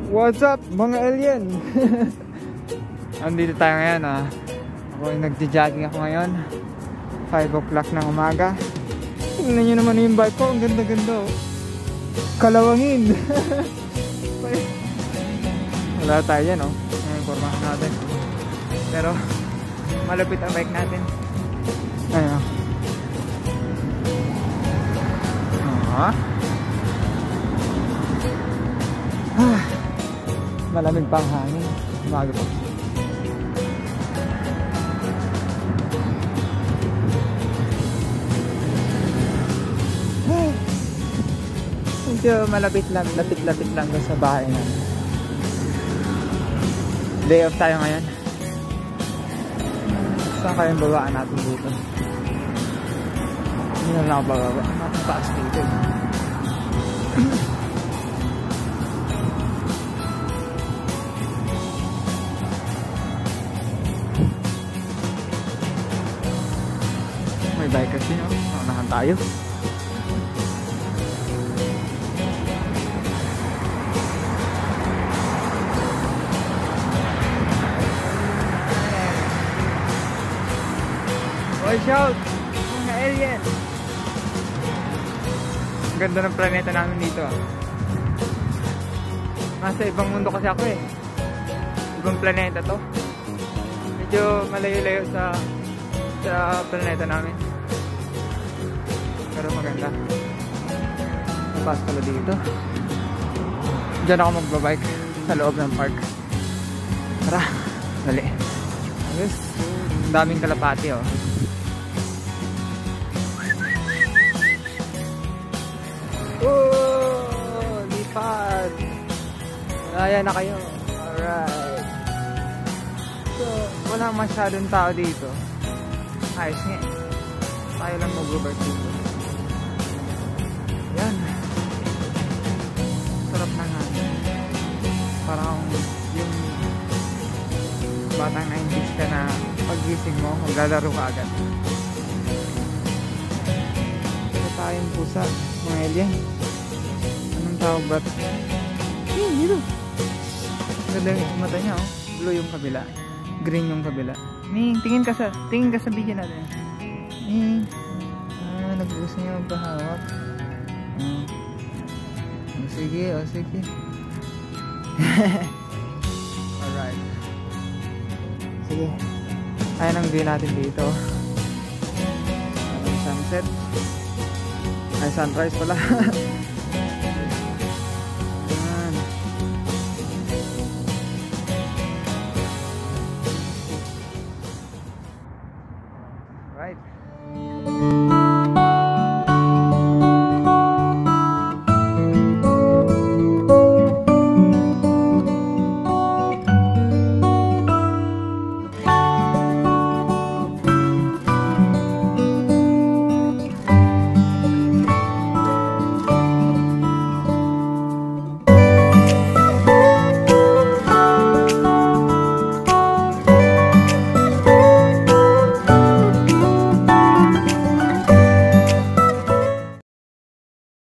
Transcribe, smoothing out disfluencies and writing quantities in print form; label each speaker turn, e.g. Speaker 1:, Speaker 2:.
Speaker 1: What's up mga alien? Andito tayo ngayon Ako ay nagja-jogging ako ngayon 5 o'clock ng umaga. Tingnan nyo naman yung bike ko. Ang ganda-ganda oh. Kalawangin. Wala tayo yan oh. Ngayon formahan natin. Pero malapit ang bike natin. Ayun malamig pang hangin. Umaga po. Medyo malapit lang, lapit-lapit lang sa bahay namin. Day off tayo ngayon. Saan kayong babaan natin dito? Hindi na lang ako bababa. Mataas dito. May bike kasi no? Naunahan tayo. Watch out! Mga alien! Ang ganda ng planeta namin dito Nasa ibang mundo kasi ako eh. Ibang planeta to. Medyo malayo-layo sa planeta namin. Pero maganda. Napas pala dito. Diyan ako magbabike sa loob ng park. Tara, dali. Ayos. Ang daming kalapati oh. Oh, lipad. Ayan na kayo. Alright. So, walang masyadong tao dito. Ayos nga. Tayo lang mag-rubber dito. Yan. Sarap na nga. Parang yung batang 90s ka na pag-gising mo, maglalaro ka agad. Ito tayong pusa. Mga alien. Anong tawag ba? Dito. Ganda yung mata niya oh. Blue yung kabila. Green yung kabila. Tingin ka sa video natin. Nag-gusto niya magpahawak. Sige. Alright. Sige. Ayan ang view natin dito. Sunset. Ay, sunrise pala.